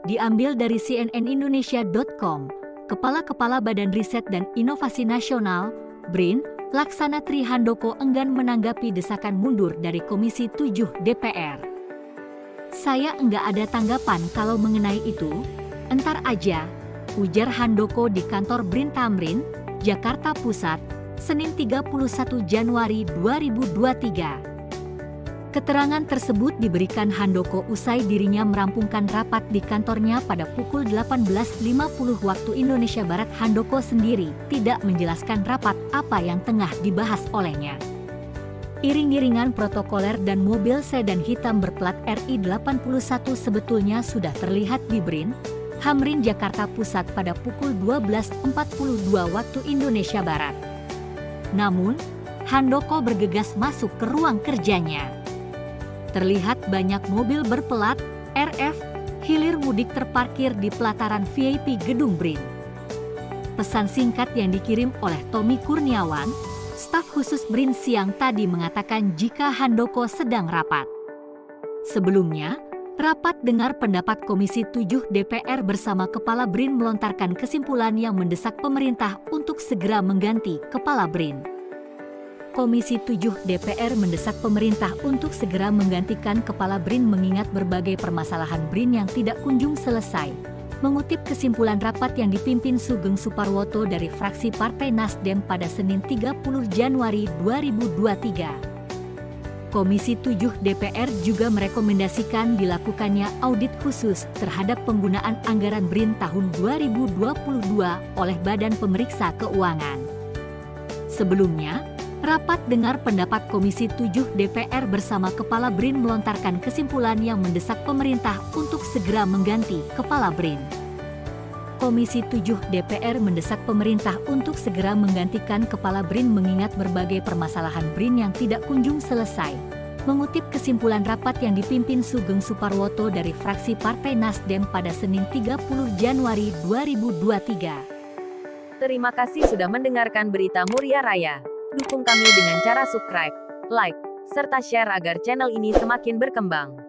Diambil dari cnnindonesia.com, Kepala Badan Riset dan Inovasi Nasional, BRIN, Laksana Tri Handoko enggan menanggapi desakan mundur dari Komisi 7 DPR. "Saya enggak ada tanggapan kalau mengenai itu, entar aja," ujar Handoko di kantor BRIN Tamrin, Jakarta Pusat, Senin 31 Januari 2023. Keterangan tersebut diberikan Handoko usai dirinya merampungkan rapat di kantornya pada pukul 18.50 waktu Indonesia Barat. Handoko sendiri tidak menjelaskan rapat apa yang tengah dibahas olehnya. Iring-iringan protokoler dan mobil sedan hitam berplat RI 81 sebetulnya sudah terlihat di BRIN Tamrin, Jakarta Pusat pada pukul 12.42 waktu Indonesia Barat. Namun, Handoko bergegas masuk ke ruang kerjanya. Terlihat banyak mobil berplat RF hilir mudik terparkir di pelataran VIP gedung BRIN. Pesan singkat yang dikirim oleh Tommy Kurniawan, staf khusus BRIN siang tadi mengatakan jika Handoko sedang rapat. Sebelumnya, rapat dengar pendapat Komisi 7 DPR bersama Kepala BRIN melontarkan kesimpulan yang mendesak pemerintah untuk segera mengganti Kepala BRIN. Komisi 7 DPR mendesak pemerintah untuk segera menggantikan Kepala BRIN mengingat berbagai permasalahan BRIN yang tidak kunjung selesai. Mengutip kesimpulan rapat yang dipimpin Sugeng Suparwoto dari fraksi Partai Nasdem pada Senin 30 Januari 2023. Komisi 7 DPR juga merekomendasikan dilakukannya audit khusus terhadap penggunaan anggaran BRIN tahun 2022 oleh Badan Pemeriksa Keuangan. Sebelumnya, rapat dengar pendapat Komisi 7 DPR bersama Kepala BRIN melontarkan kesimpulan yang mendesak pemerintah untuk segera mengganti Kepala BRIN. Komisi 7 DPR mendesak pemerintah untuk segera menggantikan Kepala BRIN mengingat berbagai permasalahan BRIN yang tidak kunjung selesai. Mengutip kesimpulan rapat yang dipimpin Sugeng Suparwoto dari fraksi Partai Nasdem pada Senin 30 Januari 2023. Terima kasih sudah mendengarkan berita Muria Raya. Dukung kami dengan cara subscribe, like, serta share agar channel ini semakin berkembang.